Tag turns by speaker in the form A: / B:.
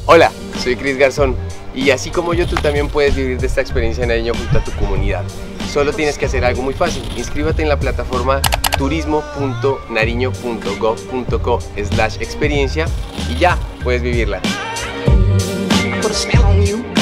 A: Hola, soy Cris Garzón y así como yo, tú también puedes vivir de esta experiencia en Nariño junto a tu comunidad. Solo tienes que hacer algo muy fácil. Inscríbete en la plataforma turismo.nariño.gov.co/experiencia y ya puedes vivirla.